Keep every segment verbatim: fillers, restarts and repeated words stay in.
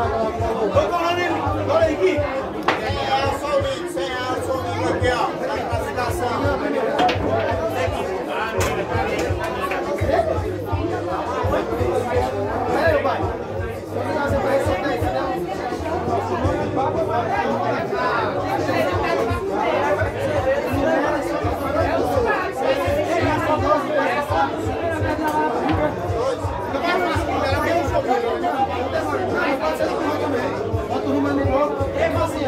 Olha aqui. cem reais só o link, cem reais só o link aqui, ó. Na classificação. Ei, pai. Bota o rumo ali logo. É assim,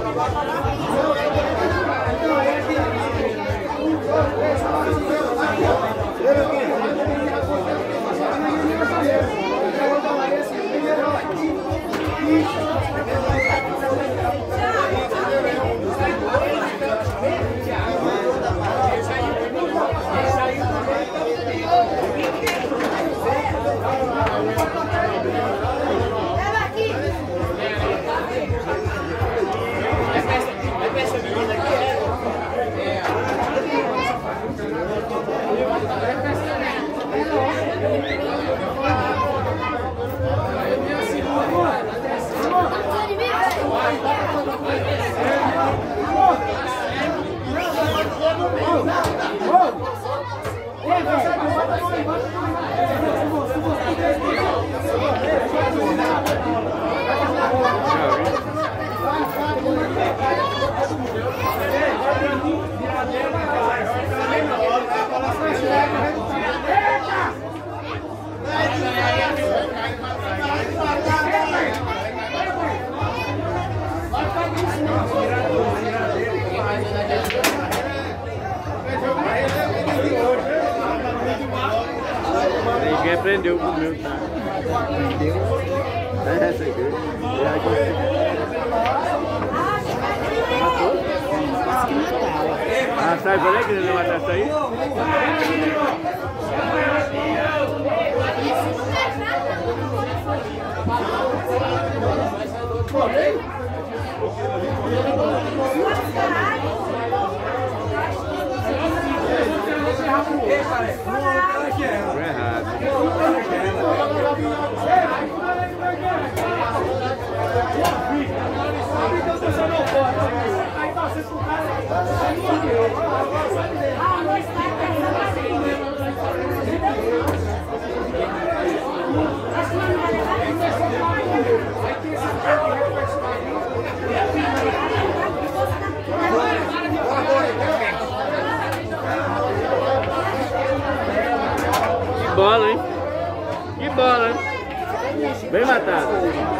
Ninguém aprendeu com o meu, tá? Aprendeu? É, essa aqui. Ah, sai por aí que ele não vai matar aí? Que bola, hein? Que bola, hein? Bem matado.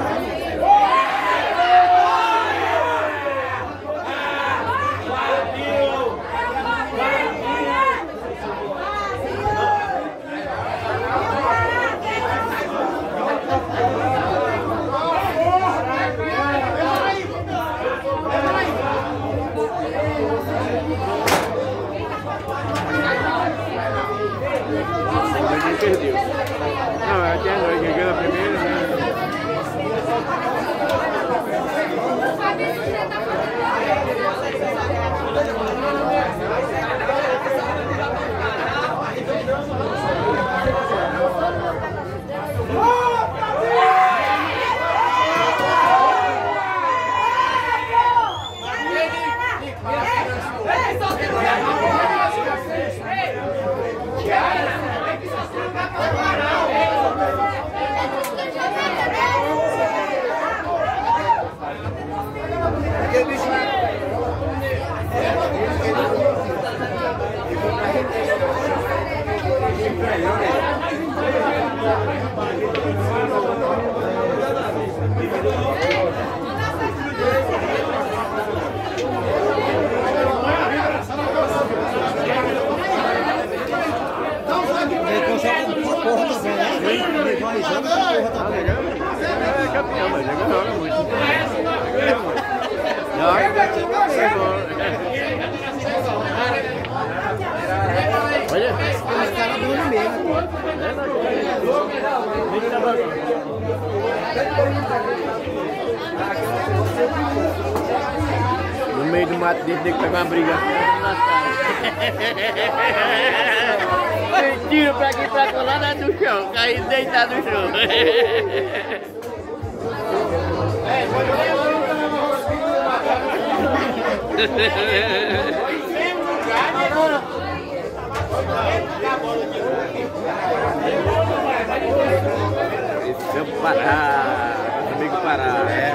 Perdeu. Não, aqui é nós que ganha a primeira, né? É campeão, mas ele joga muito. Olha, os caras dão no meio. No meio do mato dele tem que pegar uma briga. Tiro pra aqui pra lá do chão, cair deitado no chão. Esse é o Pará, nosso amigo Pará. É.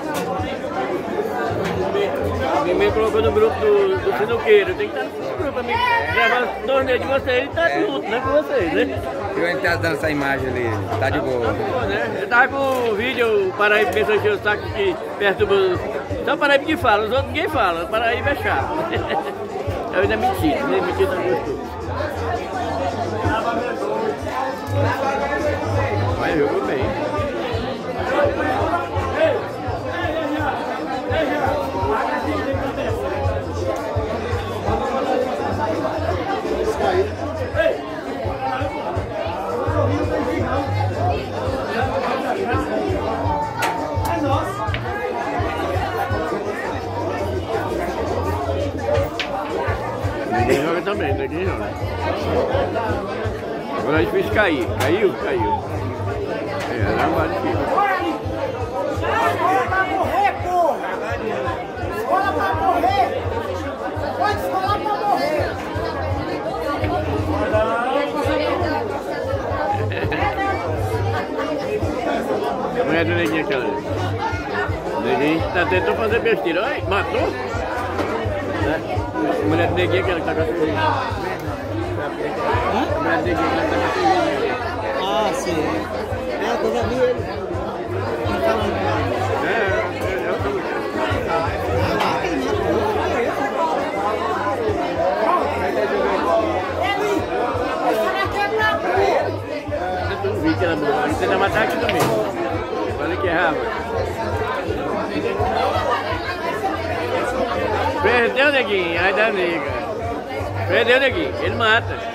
Alguém me colocou no grupo do, do sinuqueiro, tem que estar no grupo pra mim gravar o torneio de vocês e tá é. junto, né, com vocês, né? Eu entrar dando essa imagem ali, tá de boa. Tá, tá boa, né? Eu tava com o vídeo, o Paraíba começou a encher o saco aqui perto do... Só o Paraíba que fala, os outros ninguém fala, o Paraíba é chato. Eu ainda menti, nem menti não gostou. Mas jogou bem. Ninguém joga também, ninguém joga. Agora a gente fez cair. Caiu? Caiu. É, não vale aqui. Escola pra morrer, porra! Escola pra morrer! Pode escola pra morrer! A mulher do neguinho aquela. O neguinho tá tentando fazer besteira. Ai, matou? A mulher do neguinho aquela que tá com a cerveja. A mulher do neguinho aquela que tá com a cerveja. Ah, sim. É, eu já vi ele. É, é, eu tô... Eu vi que ela morreu. Ele tenta matar aqui também. Olha que errava. Perdeu, neguinho. Ai da nega. Perdeu, neguinho. Ele mata.